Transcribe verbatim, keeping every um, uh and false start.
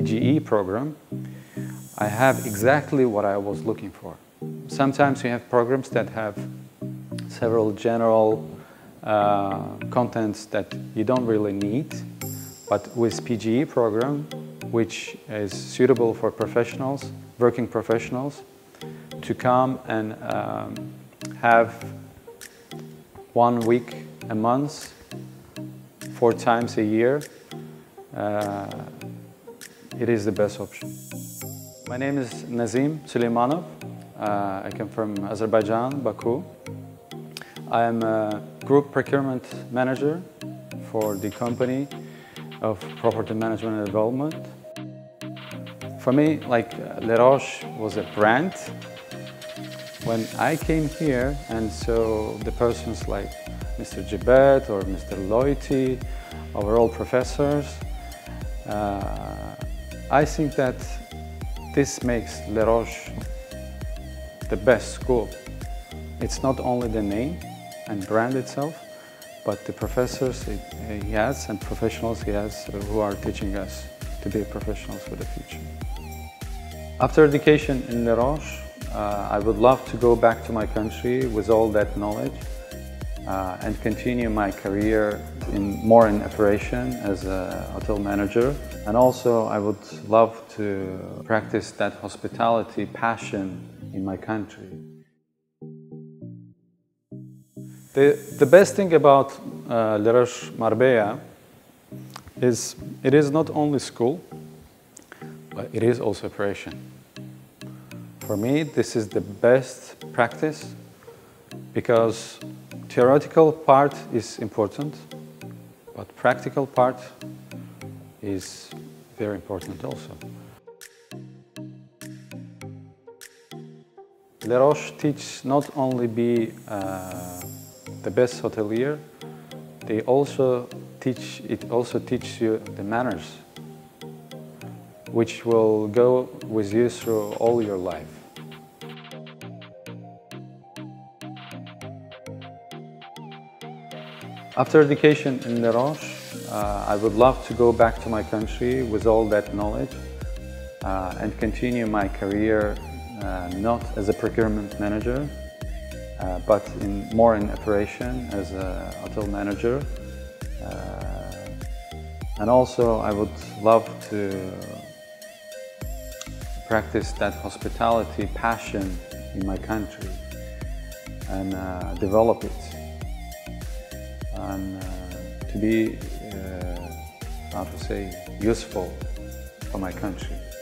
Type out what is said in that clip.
G E program, I have exactly what I was looking for. Sometimes you have programs that have several general uh, contents that you don't really need, but with P G E program, which is suitable for professionals, working professionals, to come and um, have one week a month, four times a year, uh, it is the best option. My name is Nazim Suleymanov. Uh, I come from Azerbaijan, Baku. I am a group procurement manager for the company of property management and development. For me, like uh, Les Roches was a brand. When I came here and saw the persons like Mister Jebet or Mister Loiti, overall professors, uh, I think that this makes Les Roches the best school. It's not only the name and brand itself, but the professors he has and professionals he has who are teaching us to be professionals for the future. After education in Les Roches, uh, I would love to go back to my country with all that knowledge uh, and continue my career in more in operation as a hotel manager. And also I would love to practice that hospitality passion in my country. The, the best thing about uh, Les Roches Marbella is it is not only school, but it is also operation. For me, this is the best practice because theoretical part is important, but practical part is very important also. Les Roches teach not only be uh, the best hotelier, they also teach, it also teaches you the manners, which will go with you through all your life. After education in Les Roches, uh, I would love to go back to my country with all that knowledge uh, and continue my career uh, not as a procurement manager, uh, but in, more in operation as a hotel manager. Uh, and also I would love to practice that hospitality passion in my country and uh, develop it. And uh, to be, uh, how to say, useful for my country.